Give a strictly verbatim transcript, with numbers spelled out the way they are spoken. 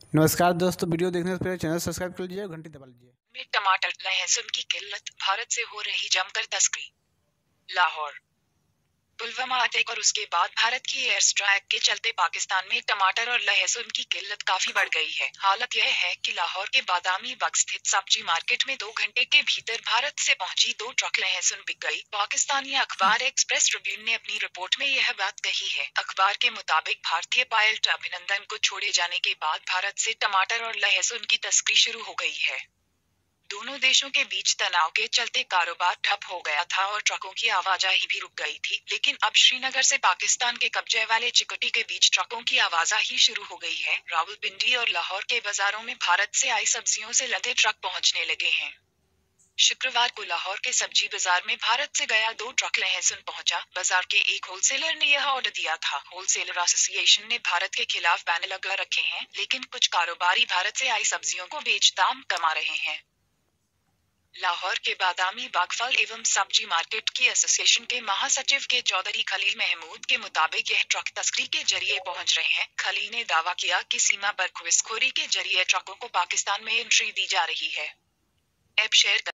नमस्कार दोस्तों, वीडियो देखने से पहले चैनल सब्सक्राइब कर लीजिए और घंटी दबा लीजिए। में टमाटर लहसुन की किल्लत, भारत से हो रही जमकर तस्करी। लाहौर। पुलवामा अटैक और उसके बाद भारत की एयर स्ट्राइक के चलते पाकिस्तान में टमाटर और लहसुन की किल्लत काफी बढ़ गई है। हालत यह है कि लाहौर के बादामी बाग स्थित सब्जी मार्केट में दो घंटे के भीतर भारत से पहुंची दो ट्रक लहसुन बिक गई। पाकिस्तानी अखबार एक्सप्रेस ट्रिब्यून ने अपनी रिपोर्ट में यह बात कही है। अखबार के मुताबिक भारतीय पायलट अभिनंदन को छोड़े जाने के बाद भारत से टमाटर और लहसुन की तस्करी शुरू हो गई है। दोनों देशों के बीच तनाव के चलते कारोबार ठप हो गया था और ट्रकों की आवाजाही भी रुक गई थी, लेकिन अब श्रीनगर से पाकिस्तान के कब्जे वाले चिकोटी के बीच ट्रकों की आवाजाही शुरू हो गई है। रावलपिंडी और लाहौर के बाजारों में भारत से आई सब्जियों से लदे ट्रक पहुंचने लगे हैं। शुक्रवार को लाहौर के सब्जी बाजार में भारत से गया दो ट्रक लहसुन पहुंचा। बाजार के एक होलसेलर ने यह ऑर्डर दिया था। होलसेलर एसोसिएशन ने भारत के खिलाफ बैनर लगा रखे हैं, लेकिन कुछ कारोबारी भारत से आई सब्जियों को बेच दाम कमा रहे हैं। लाहौर के बादामी बाग फल एवं सब्जी मार्केट की एसोसिएशन के महासचिव के चौधरी खलील महमूद के मुताबिक यह ट्रक तस्करी के जरिए पहुंच रहे हैं। खलील ने दावा किया कि सीमा पर घुसखोरी के जरिए ट्रकों को पाकिस्तान में एंट्री दी जा रही है। App share